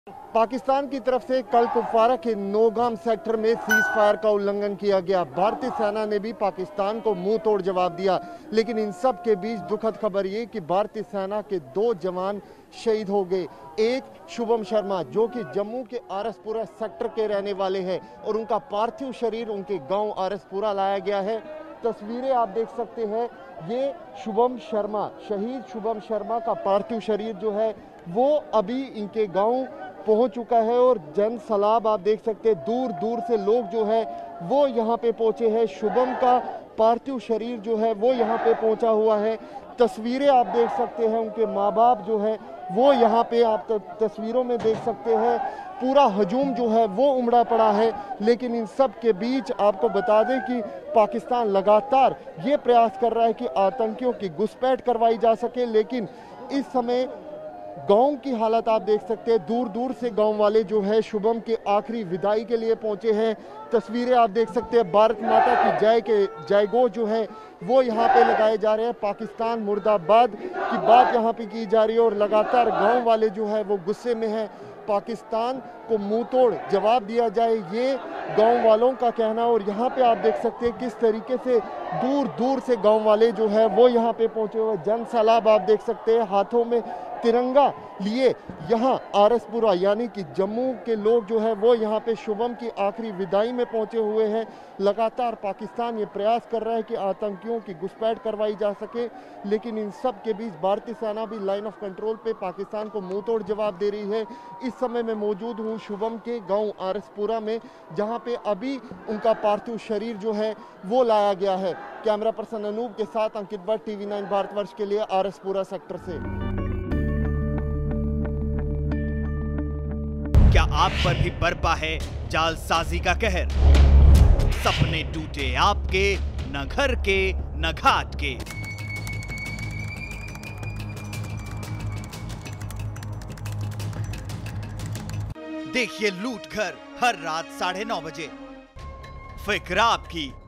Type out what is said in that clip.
पाकिस्तान की तरफ से कल कुपवारा के नौगाम सेक्टर में सीज फायर का उल्लंघन किया गया। भारतीय सेना ने भी पाकिस्तान को मुंह तोड़ जवाब दिया, लेकिन इन सब के बीच दुखद खबर ये कि भारतीय सेना के 2 जवान शहीद हो गए। एक शुभम शर्मा जो कि जम्मू के आरसपुरा सेक्टर के रहने वाले हैं और उनका पार्थिव शरीर उनके गांव आरसपुरा लाया गया है। तस्वीरें आप देख सकते हैं, ये शुभम शर्मा, शहीद शुभम शर्मा का पार्थिव शरीर जो है वो अभी इनके गांव पहुंच चुका है और जन सलाब आप देख सकते हैं, दूर दूर से लोग जो है वो यहाँ पे पहुंचे हैं। शुभम का पार्थिव शरीर जो है वो यहाँ पे पहुंचा हुआ है। तस्वीरें आप देख सकते हैं, उनके माँ बाप जो है वो यहाँ पे आप तस्वीरों में देख सकते हैं। पूरा हजूम जो है वो उमड़ा पड़ा है, लेकिन इन सब के बीच आपको बता दें कि पाकिस्तान लगातार ये प्रयास कर रहा है कि आतंकियों की घुसपैठ करवाई जा सके। लेकिन इस समय गांव की हालत आप देख सकते हैं, दूर दूर से गांव वाले जो है शुभम के आखिरी विदाई के लिए पहुंचे हैं। तस्वीरें आप देख सकते हैं, भारत माता की जय के जयघोष जो है वो यहाँ पे लगाए जा रहे हैं। पाकिस्तान मुर्दाबाद की बात यहाँ पे की जा रही है और लगातार गांव वाले जो है वो गुस्से में हैं। पाकिस्तान को मुंह तोड़ जवाब दिया जाए, ये गांव वालों का कहना। और यहाँ पे आप देख सकते हैं किस तरीके से दूर दूर से गांव वाले जो है वो यहाँ पे पहुंचे हुए। जन सैलाब आप देख सकते हैं, हाथों में तिरंगा लिए यहाँ आरसपुरा यानी कि जम्मू के लोग जो है वो यहाँ पे शुभम की आखिरी विदाई में पहुंचे हुए हैं। लगातार पाकिस्तान ये प्रयास कर रहा है कि आतंकियों की घुसपैठ करवाई जा सके, लेकिन इन सब के बीच भारतीय सेना भी लाइन ऑफ कंट्रोल पे पाकिस्तान को मुंह तोड़ जवाब दे रही है। इस समय मैं मौजूद हूँ शुभम के गांव आरसपुरा में, जहां पे अभी उनका पार्थिव शरीर जो है वो लाया गया है। कैमरा पर्सन अनूप के साथ अंकित भट्ट, TV9 भारतवर्ष के लिए, आरसपुरा सेक्टर से। क्या आप पर भी बरपा है जालसाजी का कहर? सपने टूटे आपके, न घर के न घाट के। देखिए लूट घर हर रात 9:30 बजे। फिक्र आपकी,